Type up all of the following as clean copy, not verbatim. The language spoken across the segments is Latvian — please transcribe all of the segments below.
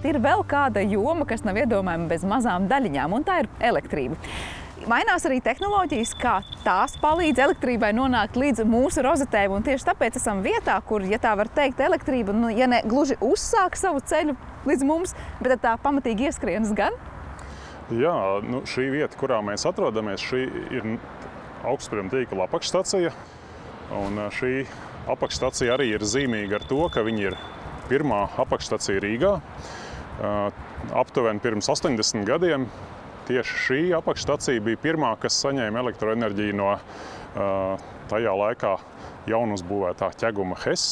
bet ir vēl kāda joma, kas nav iedomājama bez mazām daļiņām, un tā ir elektrība. Mainās arī tehnoloģijas, kā tās palīdz elektrībai nonākt līdz mūsu rozetēm, un tieši tāpēc esam vietā, kur, ja tā var teikt, elektrība, ja ne gluži uzsāk savu ceļu līdz mums, bet tā pamatīgi ieskrienas gan? Jā, šī vieta, kurā mēs atrodamies, šī ir augstsprieguma tīkla apakšstacija, un šī apakšstacija arī ir zīmīga ar to, ka viņa ir pirmā apakšstacija Rīgā. Aptuveni pirms 80 gadiem tieši šī apakšstacija bija pirmā, kas saņēma elektroenerģiju no tajā laikā jaunuzbūvētā ķeguma HES.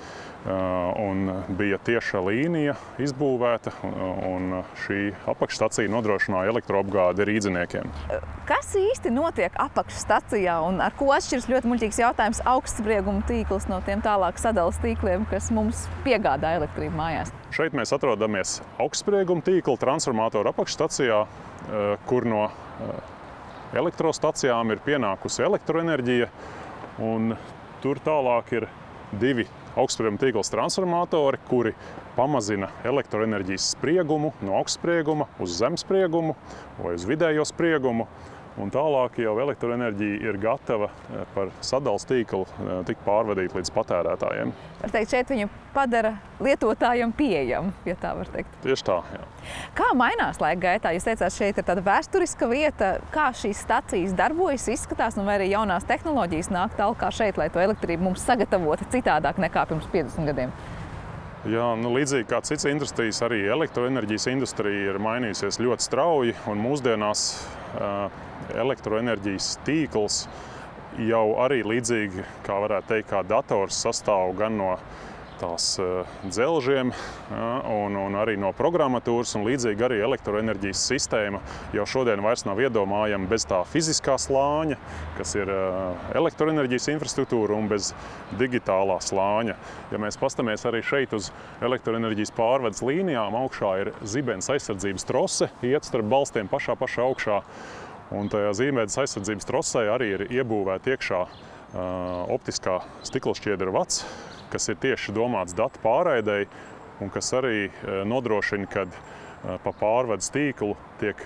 Un bija tieša līnija izbūvēta, un šī apakšstacija nodrošināja elektroapgādi rīdziniekiem. Kas īsti notiek apakšstacijā, un ar ko atšķiras ļoti muļķīgs jautājums augstsprieguma tīkls no tiem tālāk sadalas tīkliem, kas mums piegādā elektrību mājās? Šeit mēs atrodamies augstsprieguma tīkla transformatoru apakšstacijā, kur no elektrostacijām ir pienākusi elektroenerģija, un tur tālāk ir divi augstsprieguma tīkls transformatori, kuri pamazina elektroenerģijas spriegumu no augstsprieguma uz zemspriegumu vai uz vidējo spriegumu. Un tālāk jau elektroenerģija ir gatava par sadales tīklu tikt pārvadīt līdz patērētājiem. Var teikt, šeit viņu padara lietotājiem pieejamu, ja tā var teikt. Tieši tā, jā. Kā mainās laika gaitā? Jūs teicāt, šeit ir tāda vēsturiska vieta. Kā šīs stacijas darbojas, izskatās, un vai arī jaunās tehnoloģijas nāk tālāk šeit, lai to elektrību mums sagatavotu citādāk nekā pirms 50 gadiem? Jā, līdzīgi kā citas industrijas, arī elektroenerģijas industrija ir mainījusies ļoti strauji, un mūsdienās elektroenerģijas tīkls jau arī līdzīgi, kā varētu teikt, kā dators sastāv gan no tās dzelžiem un arī no programmatūras, un līdzīgi arī elektroenerģijas sistēma jau šodien vairs nav iedomājama bez tā fiziskā slāņa, kas ir elektroenerģijas infrastruktūra, un bez digitālā slāņa. Ja mēs pastamies arī šeit uz elektroenerģijas pārvades līnijām, augšā ir zibens aizsardzības trose, iet starp balstiem pašā augšā, un tajā zibens aizsardzības trosē arī ir iebūvēta iekšā optiskā stiklašķiedra vats, kas ir tieši domāts datu pārraidei, un kas arī nodrošina, kad pa pārvades tīklu tiek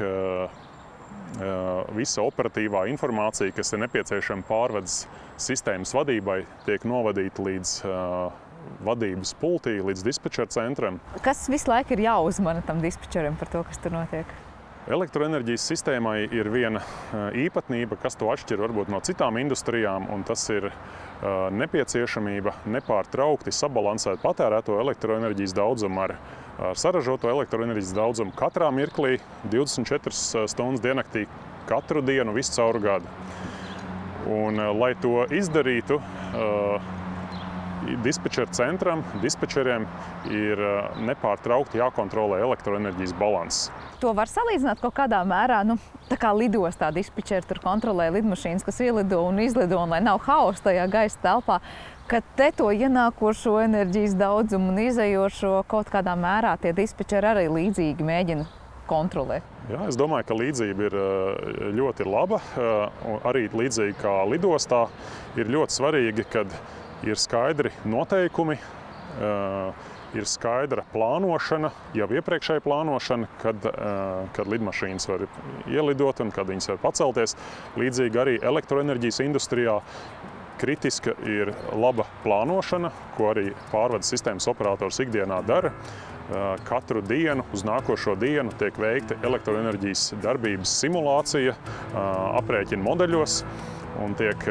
visa operatīvā informācija, kas ir nepieciešama pārvades sistēmas vadībai, tiek novadīta līdz vadības pultī, līdz dispečera centram. Kas visu laiku ir jāuzmana tam dispečeram par to, kas tur notiek? Elektroenerģijas sistēmai ir viena īpatnība, kas to atšķir varbūt no citām industrijām, un tas ir nepieciešamība nepārtraukti sabalansēt patērēto elektroenerģijas daudzumu ar saražoto elektroenerģijas daudzumu katrā mirklī, 24 stundas diennaktī, katru dienu, visu cauru gadu. Un, lai to izdarītu, dispečera centram, dispečeriem ir nepārtraukti jākontrolē elektroenerģijas balanss. To var salīdzināt kaut kādā mērā, tā kā lidostā dispečeri tur kontrolē lidmašīnas, kas ielido un izlido, un lai nav hausa tajā gaisa telpā, ka te to ienākošo enerģijas daudzumu un izējošo kaut kādā mērā tie dispečeri arī līdzīgi mēģina kontrolēt. Jā, es domāju, ka līdzība ir ļoti laba. Arī līdzīgi kā lidostā ir ļoti svarīgi, kad ir skaidri noteikumi, ir skaidra plānošana, jau iepriekšēja plānošana, kad lidmašīnas var ielidot un kad viņas var pacelties. Līdzīgi arī elektroenerģijas industrijā kritiska ir laba plānošana, ko arī pārvades sistēmas operators ikdienā dara. Katru dienu uz nākošo dienu tiek veikta elektroenerģijas darbības simulācija, aprēķina modeļos un tiek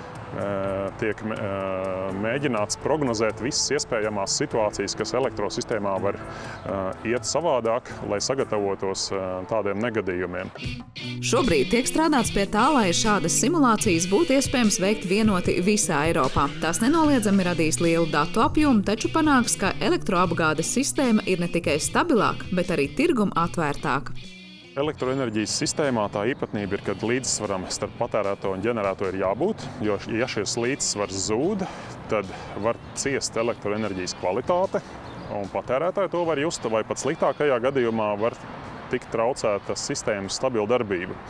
mēģināts prognozēt visas iespējamās situācijas, kas elektrosistēmā var iet savādāk, lai sagatavotos tādiem negadījumiem. Šobrīd tiek strādāts pie tā, lai šādas simulācijas būtu iespējams veikt vienoti visā Eiropā. Tās nenoliedzami radīs lielu datu apjomu, taču panāks, ka elektroapgādes sistēma ir ne tikai stabilāka, bet arī tirgum atvērtāka. Elektroenerģijas sistēmā tā īpatnība ir, kad līdzsvaram starp patērēto un ģenerēto ir jābūt, jo, ja šis līdzsvars zūd, tad var ciest elektroenerģijas kvalitāte, un patērētāji to var just, vai pat sliktākajā gadījumā var tikt traucēta sistēmas stabila darbība.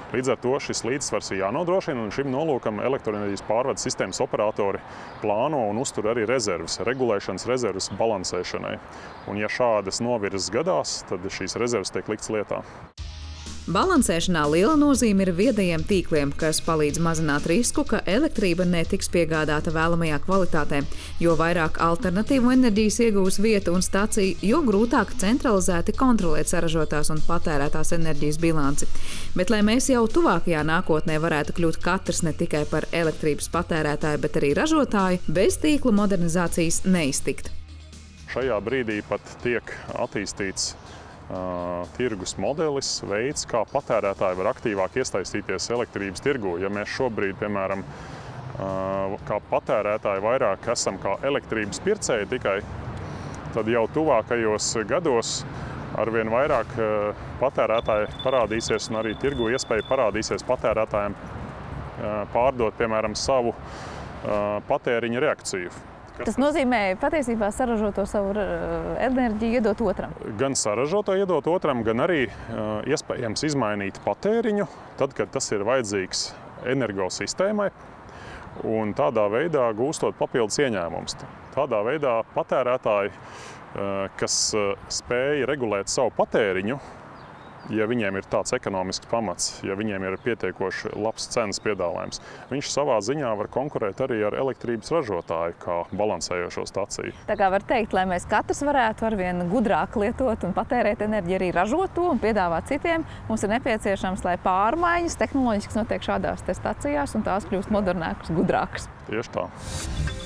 Līdz ar to šis līdzsvars ir jānodrošina, un šim nolūkam elektroenerģijas pārvades sistēmas operatori plāno un uztur arī rezerves, regulēšanas rezerves balansēšanai. Un ja šādas novirzes gadās, tad šīs rezerves tiek liktas lietā. Balansēšanā liela nozīme ir viedajiem tīkliem, kas palīdz mazināt risku, ka elektrība netiks piegādāta vēlamajā kvalitātē. Jo vairāk alternatīvu enerģijas iegūs vieta un stacija, jo grūtāk centralizēti kontrolēt saražotās un patērētās enerģijas bilanci. Bet, lai mēs jau tuvākajā nākotnē varētu kļūt katrs ne tikai par elektrības patērētāju, bet arī ražotāju, bez tīklu modernizācijas neiztikt. Šajā brīdī pat tiek attīstīts tirgus modelis, veids, kā patērētāji var aktīvāk iesaistīties elektrības tirgū. Ja mēs šobrīd, piemēram, kā patērētāji vairāk esam kā elektrības pircēji tikai, tad jau tuvākajos gados arvien vairāk patērētāji parādīsies un arī tirgu iespēja parādīsies patērētājiem pārdot, piemēram, savu patēriņa reakciju. Tas nozīmē patiesībā saražoto savu enerģiju iedot otram. Gan saražoto iedot otram, gan arī iespējams izmainīt patēriņu, tad, kad tas ir vajadzīgs energosistēmai, un tādā veidā gūstot papildus ieņēmumus. Tādā veidā patērētāji, kas spēja regulēt savu patēriņu, ja viņiem ir tāds ekonomisks pamats, ja viņiem ir pietiekoši labs cenas piedāvājums, viņš savā ziņā var konkurēt arī ar elektrības ražotāju kā balansējošo staciju. Tā kā var teikt, lai mēs katrs varētu arvien gudrāk lietot un patērēt enerģiju, arī ražot to un piedāvāt citiem, mums ir nepieciešams, lai pārmaiņas tehnoloģiski notiek šādās stacijās un tās kļūst modernākas, gudrākas. Tieši tā.